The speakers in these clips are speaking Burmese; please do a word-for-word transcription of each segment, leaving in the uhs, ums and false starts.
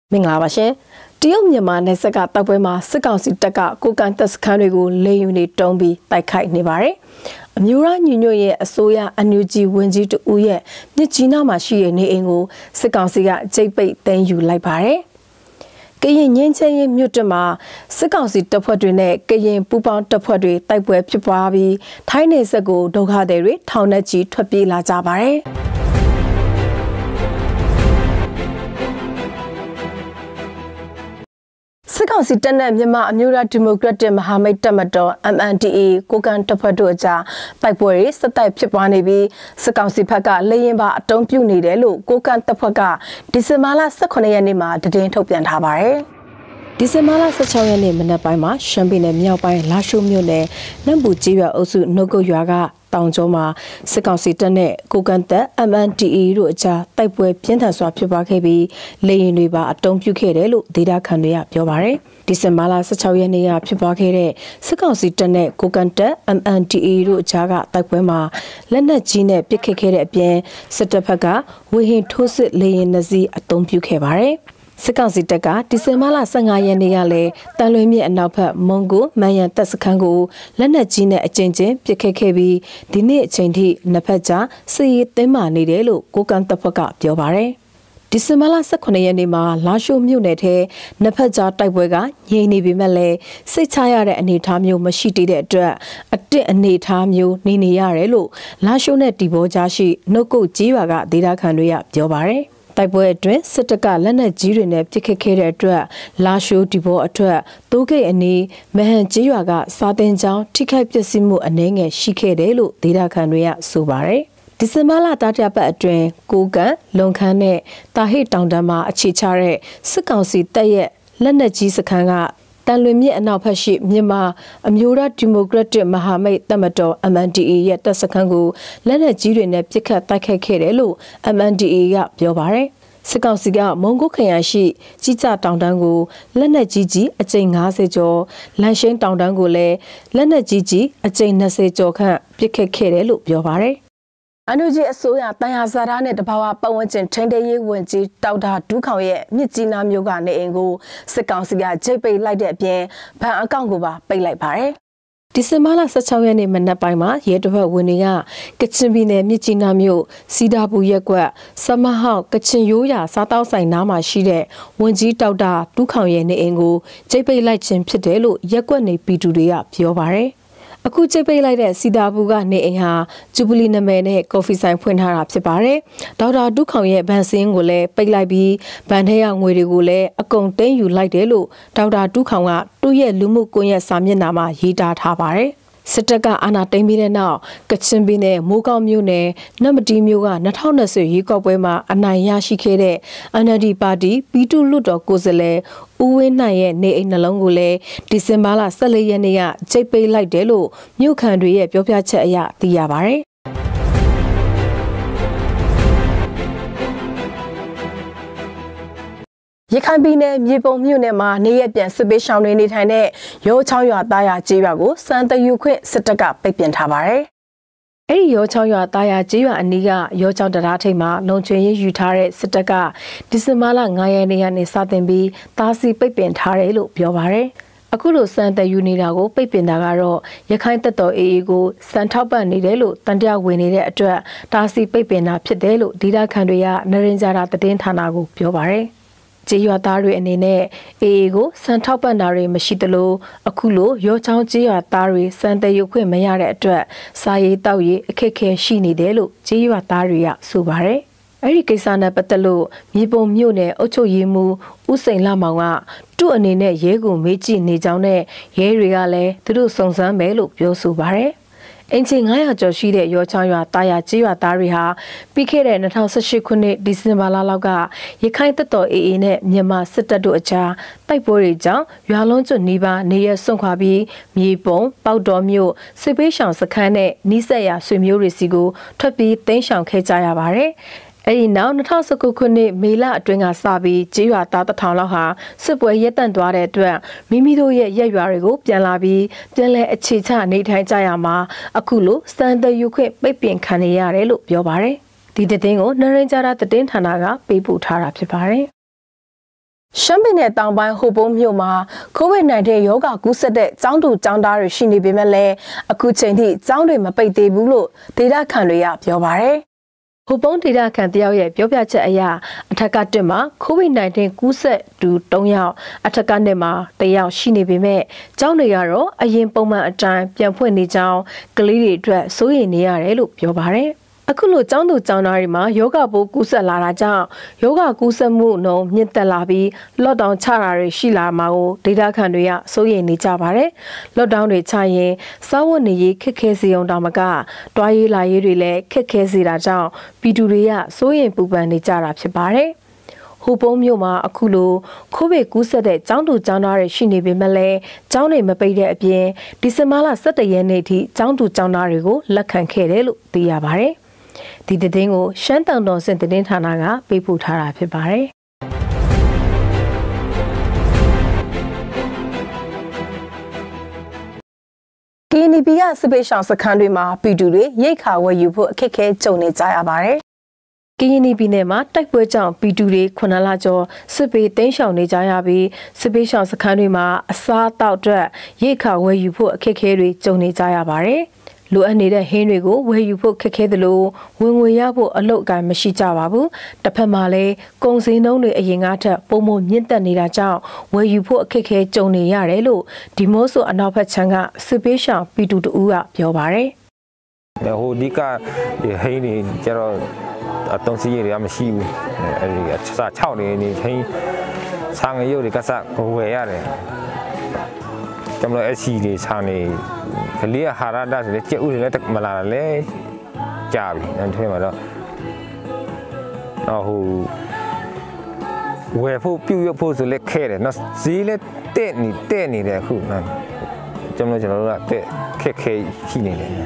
မင်္ဂလာပါရှင်တရုတ်မြန်မာနယ်စပ်ကတောက်ပွဲမှာစစ်ကောင်စီတပ်ကကိုကန်တပ်စခန်းတွေကိုလေယူနေတုံးပြီးတိုက်ခိုက်နေပါတယ်အမျိုးသားညီညွတ်ရေးအစိုးရအန်ယူဂျီဝန်ကြီးတဦးရဲ့မြစ်ကြီးနားမှာရှိတဲ့နေအိမ်ကိုစစ်ကောင်စီကကျိတ်ပိတ်သိမ်းယူလိုက်ပါတယ်ကရင်ငင်းချင်းရေးမြို့တက်မှာစစ်ကောင်စီတပ်ဖွဲ့တွေနဲ့ကရင်ပူပေါင်းတပ်ဖွဲ့တွေတိုက်ပွဲဖြစ်ပွားပြီးထိုင်းနယ်စပ်ကိုဒုက္ခသည်တွေထောင်နဲ့ချီထွက်ပြေးလာကြပါတယ်စစ်ကောင်စီတပ်နဲ့မြန်မာအမျိုးသားဒီမိုကရက်တစ်မဟာမိတ်တပ်မတော် M N D A ကိုကန်တပ်ဖွဲ့တို့အကြားတိုက်ပွဲတွေဆက်တိုက်ဖြစ်ပွားနေပြီးစစ်ကောင်စီဘက်ကလေရင်ပါအတုံးပြုတ်နေတယ်လို့ကိုကန်တပ်ဖွဲ့ကဒီဇင်ဘာလ၁၈ရက်နေ့မှာတည်င်းထုတ်ပြန်ထားပါတယ်။ဒီဇင်ဘာလ၁၆ရက်နေ့မနက်ပိုင်းမှာရှမ်းပြည်နယ်မြောက်ပိုင်းလာရှိုးမြို့နယ်နမ်ပူကြီးရွာအုပ်စုနှုတ်ကုတ်ရွာကတောင်ကျောမှာစစ်ကောင်စီတပ်နဲ့ကိုကန်တပ် M N D A တို့အကြားတိုက်ပွဲပြင်းထန်စွာဖြစ်ပွားခဲ့ပြီးလေရင်တွေပါအတုံးပြုတ်ခဲ့တယ်လို့ဒေသခံတွေကပြောပါတယ်။ဒီဇင်ဘာလ၁၆ရက်နေ့ကဖြစ်ပွားခဲ့တဲ့စစ်ကောင်စီတပ်နဲ့ကိုကန်တပ် M N D A တို့အကြားကတိုက်ပွဲမှာလက်နက်ကြီးနဲ့ပစ်ခတ်ခဲ့တဲ့အပြင်စစ်တပ်ဘက်ကဝေဟင်ထိုးစစ်လေရင်နှစီအတုံးပြုတ်ခဲ့ပါတယ်။စစ်ကောင်စီတပ်ကဒီဇင်ဘာလ၁၅ရက်နေ့ကလည်းတန်လွင်မြစ်အနောက်ဘက်မွန်ဂိုမန်ရန်တပ်စခန်းကိုလက်နက်ကြီးနဲ့အကြိမ်ကျဉ်ပစ်ခတ်ခဲ့ပြီးဒီနေ့အချိန်ထိနှစ်ဖက်ကြားစစ်ရေးတင်းမာနေတယ်လို့ကိုကန်တပ်ဖွဲ့ကပြောပါတယ်။ဒီဇင်ဘာလ၁၈ရက်နေ့မှာလာရှိုးမြို့နယ်ထဲနှစ်ဖက်ကြားတိုက်ပွဲကငြိမ်နေပေမဲ့လည်းစိတ်ချရတဲ့အနေအထားမျိုးမရှိသေးတဲ့အတွက်အတစ်အနေအထားမျိုးနေနေရတယ်လို့လာရှိုးနဲ့တီဘောကြားရှိနှုတ်ကုတ်ကြီးရွာကဒေသခံတွေကပြောပါတယ်။တိုက်ပွဲအတွင်းစစ်တပ်ကလက်နက်ကြီးတွေနဲ့ပစ်ခတ်ခဲ့တဲ့အတွက်လာရှိုးဒီဘောအထက်တိုးဂိတ်အနီးမဟန်ကြီးရွာကစာတင်ကျောင်းထိခိုက်ပျက်စီးမှုအနည်းငယ်ရှိခဲ့တယ်လို့ဒေသခံတွေကဆိုပါတယ်။ဒီဇင်ဘာလတာတရပတ်အတွင်းကိုကန်လုံခန်းနဲ့တာဟိတောင်တန်းမှာအခြေချတဲ့စစ်ကောင်စီတပ်ရဲ့လက်နက်ကြီးစခန်းကတန်လွင်မြစ်အနောက်ဘက်ရှိမြန်မာအမျိုးသားဒီမိုကရက်တစ်မဟာမိတ်တပ်မတော် M N D A ရဲ့တပ်စခန်းကိုလက်နက်ကြီးတွေနဲ့ပစ်ခတ်တိုက်ခိုက်ခဲ့တယ်လို့ M N D A ကပြောပါတယ်။စစ်ကောင်စီကမုံကိုခရိုင်ရှိကြီးကြတောင်တန်းကိုလက်နက်ကြီးကြီးအကြိမ်၅၀ကျော်လန်ရှိန်တောင်တန်းကိုလည်းလက်နက်ကြီးကြီးအကြိမ်၂၀ကျော်ခန့်ပစ်ခတ်ခဲ့တယ်လို့ပြောပါတယ်။အန်ယူဂျီအစိုးရတန်ရာဇာတာနဲ့တဘာဝပတ်ဝန်းကျင်ထိန်းသိမ်းရေးဝန်ကြီးဒေါက်တာဒူးခေါင်ရဲ့မြစ်ကြီးနားမြို့ကနေအိမ်ကိုစစ်ကောင်စီကဂျိတ်ပိတ်လိုက်တဲ့အပြင်ဘဏ်အကောင့်ကိုပါပိတ်လိုက်ပါတယ်။ဒီဇင်ဘာလ၁၆ရက်နေ့မနက်ပိုင်းမှာရဲတပ်ဖွဲ့ဝင်တွေကကချင်ပြည်နယ်မြစ်ကြီးနားမြို့စီဒါပူရက်ကွက်စမဟောက်ကချင်ရိုးရာစားတောက်ဆိုင်နားမှာရှိတဲ့ဝန်ကြီးဒေါက်တာဒူးခေါင်ရဲ့နေအိမ်ကိုဂျိတ်ပိတ်လိုက်ခြင်းဖြစ်တယ်လို့ရက်ကွက်နေပြည်သူတွေကပြောပါတယ်။အခုကျိတ်ပိတ်လိုက်တဲ့စီတာဘူးကနေအိမ်ဟာဂျူဘလီနာမည်နဲ့ကော်ဖီဆိုင်ဖွင့်ထားတာဖြစ်ပါတယ်။ဒေါက်တာဒုခေါင်ရဲ့ဗန်စင်းကိုလည်းပိတ်လိုက်ပြီးဗန်ထဲကငွေတွေကိုလည်းအကုန်သိမ်းယူလိုက်တယ်လို့ဒေါက်တာဒုခေါင်ကသူ့ရဲ့လူမှုကွန်ရက်စာမျက်နှာမှာရေးသားထားပါတယ်။စစ်တပ်ကအာဏာသိမ်းပြီးတဲ့နောက်ကချင်ပြည်နယ်မိုးကောင်းမြို့နယ်နမတီမြို့က၂၀၂၀ရွေးကောက်ပွဲမှာအနိုင်ရရှိခဲ့တဲ့ N L D ပါတီပြည်သူ့လွှတ်တော်ကိုယ်စားလှယ်ဦးဝင်းနိုင်ရဲ့နေအိမ်နှလုံးကိုလည်းဒီဇင်ဘာလ၁၄ရက်နေ့ကကျိတ်ပိတ်လိုက်တယ်လို့မြို့ခံတွေရဲ့ပြောပြချက်အရသိရပါတယ်။ရခိုင်ပြည်နယ်မြေပုံမြို့နယ်မှာနေရက်ပြန်စစ်ပေးရှောင်းတွေနေထိုင်တဲ့ရောချောင်းရွာသားရကျေးရွာကိုစံတယူခွင့်စစ်တပ်ကပိတ်ပင်ထားပါတယ်။အဲ့ဒီရောချောင်းရွာသားရကျေးရွာအနီးကရောချောင်းတရားထိပ်မှာလုံခြုံရေးယူထားတဲ့စစ်တပ်ကဒီဇင်ဘာလ၅ရက်နေ့ကနေစတင်ပြီးတားဆီးပိတ်ပင်ထားတယ်လို့ပြောပါတယ်။အခုလိုစံတယူနေတာကိုပိတ်ပင်တာကတော့ရခိုင်တပ်တော် A A ကိုစံထောက်ပံ့နေတယ်လို့တန်တရားဝင်နေတဲ့အတွက်တားဆီးပိတ်ပင်တာဖြစ်တယ်လို့ဒေသခံတွေကနရင်ကြတာသတင်းဌာနကိုပြောပါတယ်။ကျေးရွာသားတွေအနေနဲ့အေအေကိုစံထောက်ပံ့တာတွေမရှိသလိုအခုလိုရောချောင်းကျေးရွာသားတွေစံတရုပ်ခွင့်မရတဲ့အတွက်စာရေးတောက်ရေးအခက်အခဲရှိနေတယ်လို့ကျေးရွာသားတွေကဆိုပါတယ်။အဲ့ဒီကိစ္စနဲ့ပတ်သက်လို့မြေပုံမြို့နယ်အုပ်ချုပ်ရေးမှူးဦးစိန်လမောင်ကသူ့အနေနဲ့ရဲကိုမေးကြည့်နေကြောင်းနဲ့ရဲတွေကလည်းသူတို့စုံစမ်းမယ်လို့ပြောဆိုပါတယ်။အင်ချီ၅ရာကျော်ရှိတဲ့ရောချောင်းရွာတာယာကျေးရွာသားတွေဟာပြီးခဲ့တဲ့၂၀၁၈ခုနှစ်ဒီဇင်ဘာလလောက်ကရခိုင်တပ်တော် A A နဲ့မြန်မာစစ်တပ်တို့အကြားတိုက်ပွဲတွေကြောင့်ရွာလုံးကျွတ်နီးပါးနေရဆွန့်ခွာပြီးမြေပုံပေါက်တော်မြို့စစ်ပေးရှောင်စခန်းနဲ့နီးစပ်ရာဆွေမျိုးတွေစီကိုထွက်ပြီးတိမ်းရှောင်ခဲ့ကြရပါတယ်။အဲ့ဒီနောက်၂၀၁၉ခုနှစ်မေလအတွင်းကစပြီးကျေးရွာသားတစ်ထောင်လောက်ဟာစစ်ပွဲရပ်တန့်သွားတဲ့အတွက်မိမိတို့ရဲ့ရက်ရွာတွေကိုပြန်လာပြီးပြန်လည်အခြေချနေထိုင်ကြရမှာအခုလိုစံတယူခွင့်ပိတ်ပင်ခံနေရတယ်လို့ပြောပါတယ်။ဒီသတင်းကိုနရင်ကြတာသတင်းဌာနကပေးပို့ထားတာဖြစ်ပါတယ်။ရှမ်းပြည်နယ်တောင်ပိုင်းဟိုပုံးမြို့မှာ ကိုဗစ် ၁၉ ရောဂါကူးစက်တဲ့ကျောင်းသူကျောင်းသားတွေရှိနေပေမဲ့လည်းအခုချိန်ထိကျောင်းတွေမပိတ်သေးဘူးလို့ဒေသခံတွေကပြောပါတယ်။ဟိုပုံးဒေသခံတယောက်ရဲ့ပြောပြချက်အရအထက်ကတစ်မှာကိုဗစ် ၁၉ ကူးစက်သူ၃ယောက်အထက်ကနှစ်မှာတယောက်ရှိနေပေမဲ့ကျောင်းတွေကတော့အရင်ပုံမှန်အတိုင်းပြန်ဖွင့်နေကြောင်းကလေးတွေအတွက်စိုးရိမ်နေရတယ်လို့ပြောပါတယ်။အခုလိုကျောင်းသူကျောင်းသားတွေမှာယောဂပိုးကူးစက်လာတာကြောင့်ယောဂကူးစက်မှုနှုန်းမြင့်တက်လာပြီးလော့ဒေါင်းချတာတွေရှိလာမှာကိုဒေသခံတွေကစိုးရိမ်နေကြပါတယ်။လော့ဒေါင်းတွေချရင်စားဝတ်နေရေးခက်ခဲစေအောင်တောင်မကတွားရေးလာရေးတွေလည်းခက်ခဲစေတာကြောင့်ပြည်သူတွေကစိုးရိမ်ပူပန်နေကြတာဖြစ်ပါတယ်။ဟိုပုံးမြို့မှာအခုလိုကိုဗစ်ကူးစက်တဲ့ကျောင်းသူကျောင်းသားတွေရှိနေပေမဲ့လည်းကျောင်းတွေမပိတ်တဲ့အပြင်ဒီဇင်ဘာလ၁၁ရက်နေ့ထိကျောင်းသူကျောင်းသားတွေကိုလက်ခံခဲ့တယ်လို့သိရပါတယ်။ဒီသတင်းကိုရှမ်းတောင်တော်စင်သတင်းဌာနကပေးပို့ထားတာဖြစ်ပါတယ်။ ကီနီပီကစပေးရှောင်းစခန်းတွေမှာပြည်သူတွေရိတ်ခါဝယ်ယူဖို့အခက်အခဲကြုံနေကြရပါတယ်။ကီနီပီနယ်မှာတိုက်ပွဲကြောင့်ပြည်သူတွေခုနှစ်လကျော်စစ်ပေးတင်းရှောင်နေကြရပြီးစစ်ပေးရှောင်းစခန်းတွေမှာအစားအသောက်အတွက်ရိတ်ခါဝယ်ယူဖို့အခက်အခဲတွေကြုံနေကြရပါတယ်။လိုအပ်နေတဲ့ဟင်းတွေကိုဝယ်ယူဖို့ခက်ခဲသလိုဝင်ငွေရဖို့အလုပ်အကိုင်မရှိကြပါဘူးတစ်ဖက်မှာလည်းကုန်စည်နှုန်းတွေအရင်ကထက်ပုံမှန်မြင့်တက်နေတာကြောင့်ဝယ်ယူဖို့အခက်အခဲကြုံနေရတယ်လို့ဒီမိုးဆိုအနောက်ဘက်ခြမ်းကစစ်ပေးရှောင်ပြည်သူတို့ကပြောပါတယ်ဟိုဒီကဟင်းတွေကျတော့အတုံးစီးတွေကမရှိဘူးအဲဒီအစား၆နေနေဟင်းစားငရုတ်တွေကစဝယ်ရတယ်ကျွန်တော်အစီတွေစားနေကလေးဟာရတာဆိုလေကျက်ဥတွေလည်းမလာလဲကြာပြီအဲ့ဒီမှာတော့တော့ဟိုဝယ်ဖို့ပြုတ်ရဖို့ဆိုလေခဲတယ်နော်ဈေးလည်းတဲ့နေတဲ့နေတယ်အခုနော်ကျွန်တော်ကျွန်တော်တို့ကတဲ့ခက်ခဲရှိနေတယ်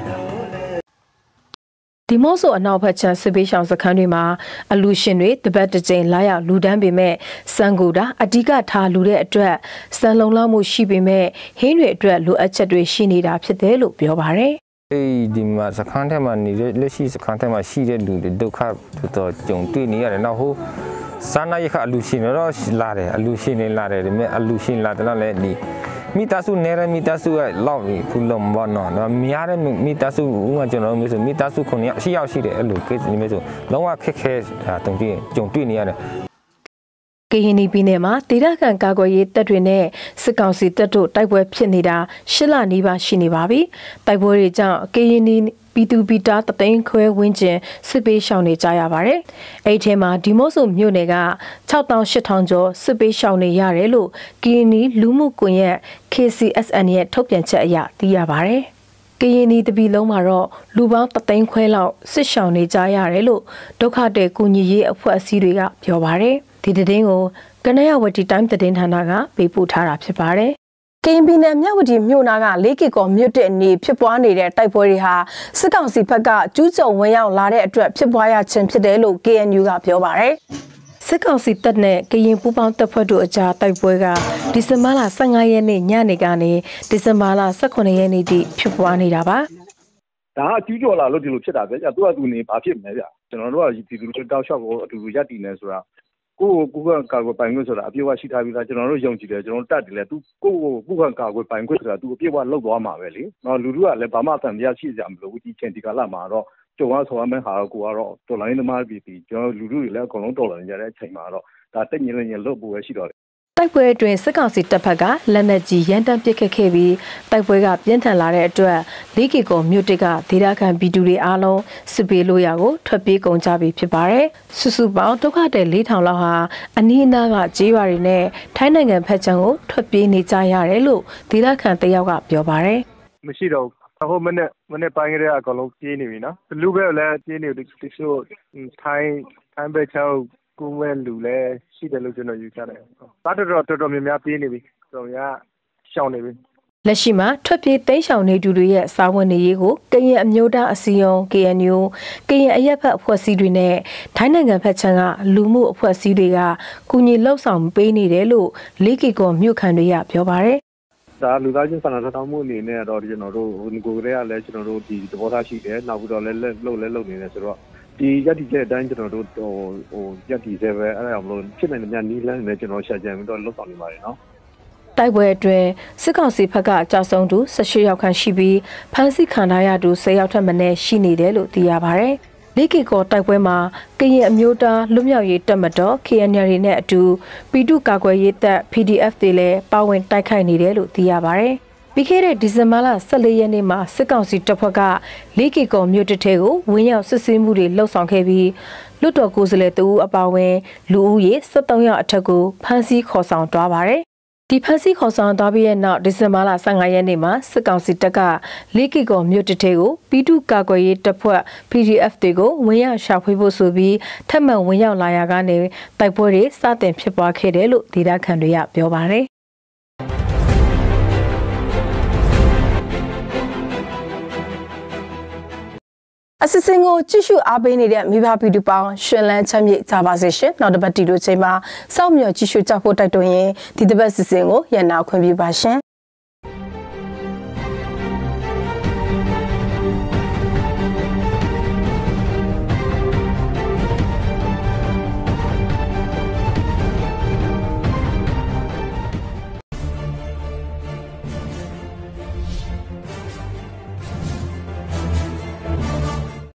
ဒီမို့ဆိုအနောက်ဘက်ခြမ်းစစ်ပေးရှောင်စခန်းတွေမှာအလူရှင်တွေတပတ်တစ်ကြိမ်လာရောက်လူဒန်းပေမဲ့စံကူတာအဓိကထားလူတဲ့အတွက်စံလုံလောက်မှုရှိပေမဲ့ဟင်းတွေအတွက်လိုအပ်ချက်တွေရှိနေတာဖြစ်တယ်လို့ပြောပါတယ်။အေးဒီမှာစခန်းထဲမှာနေတဲ့လက်ရှိစခန်းထဲမှာရှိတဲ့လူတွေဒုက္ခတော့ကြုံတွေ့နေရတယ်။နောက်ဟိုစာနာရခအလူရှင်တော့လာတယ်အလူရှင်တွေလာတယ်ဒါပေမဲ့အလူရှင်လာတယ်လည်းဒီမိသားစုနဲ့မိသားစုကလောက်ပြီးဖူလုံးဘောနော်နော်များတဲ့မိသားစုဥမာကျွန်တော်မျိုးဆိုမိသားစုခုနှစ်ယောက်ရှစ်ယောက်ရှိတယ်အဲ့လိုကိစ္စမျိုးဆိုလုံးဝခက်ခဲတာတုံပြည့်ကြုံတွေ့နေရတယ်ကရင်ပြည်နယ်မှာဒေသခံကာကွယ်ရေးတပ်တွေနဲ့စစ်ကောင်စီတပ်တို့တိုက်ပွဲဖြစ်နေတာရှစ်လနီးပါးရှိနေပါပြီတိုက်ပွဲတွေကြောင့်ကရင်ပြည်သူပြည်သားတသိန်းခွဲဝန်းကျင်စစ်ပေးရှောင်နေကြရပါတယ်။အဲ့ဒီထဲမှာဒီမို့ဆိုမြို့နယ်က၆သောင်း၈ထောင်ကျော်စစ်ပေးရှောင်နေရတယ်လို့ကရင်လူမှုကွန်ရက် K C S N ရဲ့ထုတ်ပြန်ချက်အရသိရပါတယ်။ကရင်တပြည်လုံးမှာတော့လူပေါင်းတသိန်းခွဲလောက်စစ်ရှောင်နေကြရတယ်လို့ဒုက္ခသည်ကူညီရေးအဖွဲ့အစည်းတွေကပြောပါတယ်။ဒီသတင်းကိုကနရဝတီတိုင်းသတင်းဌာနကပေးပို့ထားတာဖြစ်ပါတယ်။ကရင်ပြည်နယ်မြဝတီမြို့နာကလေးကီကောမြို့တဲ့နေဖြစ်ပွားနေတဲ့တိုက်ပွဲတွေဟာစစ်ကောင်စီဘက်ကကျူးကျော်ဝင်ရောက်လာတဲ့အတွက်ဖြစ်ပွားရခြင်းဖြစ်တယ်လို့ K N U ကပြောပါတယ်။စစ်ကောင်စီတပ်နဲ့ကရင်ပူးပေါင်းတပ်ဖွဲ့တို့အကြားတိုက်ပွဲကဒီဇင်ဘာလ၁၅ရက်နေ့ညနေကနေဒီဇင်ဘာလ၁၉ရက်နေ့ထိဖြစ်ပွားနေတာပါ။ဒါကကျူးကျော်လာလို့ဒီလိုဖြစ်တာပဲ။သူကသူနေဘာဖြစ်မလဲဗျ။ကျွန်တော်တို့ကဒီလူတွေတောက်လျှောက်ကိုအတူတူရပ်တည်နေဆိုတာကိုကိုကိုကကာကွယ်ပိုင်ခွင့်ဆိုတာအပြည့်အဝရှိထားပြီးသားကျွန်တော်တို့ယုံကြည်တယ်ကျွန်တော်တို့တတ်တယ်လေသူကိုကိုကိုကကာကွယ်ပိုင်ခွင့်ဆိုတာသူအပြည့်အဝလောက်သွားမှာပဲလေနော်လူလူကလည်းဘာမှအဆင်ပြေရှိကြမလို့ဒီချိန်ဒီကာလမှာတော့ကြုံရဆော်ရမယ့်ဟာတော့ကိုကတော့တော်လိုင်းသမားပြည်ပြည်ကျွန်တော်လူလူတွေလည်းအကုန်လုံးတော်လာနေကြတဲ့အချိန်မှာတော့ဒါတက်ညင်ညင်လို့ပို့ပဲရှိတော့တယ်တိုက်ပွဲအတွင်းစစ်ကောင်စီတပ်ဖက်ကလက်နက်ကြီးရန်တမ်းပစ်ခတ်ခဲ့ပြီးတိုက်ပွဲကပြင်းထန်လာတဲ့အတွက်လေးကီကောမြို့တစ်ကဒေသခံပြည်သူတွေအားလုံးစစ်ပေးလို့ရကိုထွက်ပြေးကုန်ကြပြီဖြစ်ပါတယ်။စုစုပေါင်းဒုက္ခသည်လေးထောင်လောက်ဟာအနီးအနားကကြေးရွာတွေနဲ့ထိုင်းနိုင်ငံဖက်ခြမ်းကိုထွက်ပြေးနေကြရတယ်လို့ဒေသခံတယောက်ကပြောပါတယ်။မရှိတော့ဟိုမနေ့မနေ့ပိုင်းကလေးအကောင်လုံးပြေးနေပြီနော်။လူပဲလည်းပြေးနေတယ်တချို့ထိုင်းထိုင်းဘက်ချောင်းကိုဝဲလူလဲရှိတယ်လို့ကျွန်တော်ယူဆတယ်။တာတော်တော်တော်များများပြေးနေပြီ။တော်များရှောင်နေပြီ။လက်ရှိမှာထွက်ပြေးတိမ်းရှောင်နေသူတွေရဲ့စာဝန်နေရေးကိုကရင်အမျိုးသားအစည်းအရုံး K N U ကရင်အရက်ဖက်အဖွဲ့အစည်းတွေနဲ့ထိုင်းနိုင်ငံဖက်ခြမ်းကလူမှုအဖွဲ့အစည်းတွေကကူညီလှုပ်ဆောင်ပေးနေတယ်လို့လေးကီကောမြို့ခံတွေကပြောပါတယ်။ဒါလူသားချင်းစာနာထောက်ထားမှုအနေနဲ့တော့ကျွန်တော်တို့ကိုယ်ကလေးကလည်းကျွန်တော်တို့ဒီသဘောထားရှိတယ်။နောက်ပြီးတော့လည်းလှုပ်လဲလှုပ်နေတယ်ဆိုတော့ဒီရည်တည်တဲ့အတိုင်းကျွန်တော်တို့ဟိုဟိုရည်တည်စေပဲအဲ့ဒါကြောင့်မလို့ဖြစ်နိုင်တဲ့များနီးလန်းနဲ့ကျွန်တော်ရှာကြံပြီးတော့လှုပ်ဆောင်နေပါတယ်နော်တိုက်ပွဲအတွင်းစစ်ကောင်စီဘက်ကကြောက်ဆုံးသူ၁၈ယောက်ခန့်ရှိပြီးဖမ်းဆီးခံထားရသူ၁၀ယောက်ထက်မနည်းရှိနေတယ်လို့သိရပါတယ်။လေးကီကောတိုက်ပွဲမှာကရင်အမျိုးသားလွတ်မြောက်ရေးတပ်မတော် K N L နဲ့အတူပီတုကာကွယ်ရေးတပ် P D F တွေလည်းပါဝင်တိုက်ခိုက်နေတယ်လို့သိရပါတယ်။ပြီးခဲ့တဲ့ဒီဇင်ဘာလ၁၄ရက်နေ့မှာစစ်ကောင်စီတပ်ဖွဲ့ကလေးကီကောမြို့တစ်ထဲကိုဝင်းရောက်စစ်ဆေးမှုတွေလှုပ်ဆောင်ခဲ့ပြီးလွတ်တော်ကိုယ်စားလှယ်တဦးအပါအဝင်လူဦးရေ၁၃ယောက်အထက်ကိုဖမ်းဆီးခေါ်ဆောင်သွားပါတယ်။ဒီဖမ်းဆီးခေါ်ဆောင်သွားပြီးတဲ့နောက်ဒီဇင်ဘာလ၁၅ရက်နေ့မှာစစ်ကောင်စီတပ်ကလေးကီကောမြို့တစ်ထဲကိုပီတုကာကွယ်ရေးတပ်ဖွဲ့ P D F တွေကိုဝင်ရောက်ရှာဖွေဖို့ဆိုပြီးထပ်မံဝင်ရောက်လာရာကနေတိုက်ပွဲတွေစတင်ဖြစ်ပွားခဲ့တယ်လို့ဒေသခံတွေကပြောပါတယ်အစစ်စင်ကိုကြည့်ရှုအားပေးနေတဲ့မိဘပြည်သူပေါင်းရှင်လန်းချမ်းမြေ့ကြပါစေရှင်နောက်တစ်ပတ်တီတို့ချိန်မှာစောင့်မျှော်ကြည့်ရှုကြဖို့တိုက်တွန်းရင်ဒီတစ်ပတ်စစ်စင်ကိုရန်နာခွင့်ပြုပါရှင်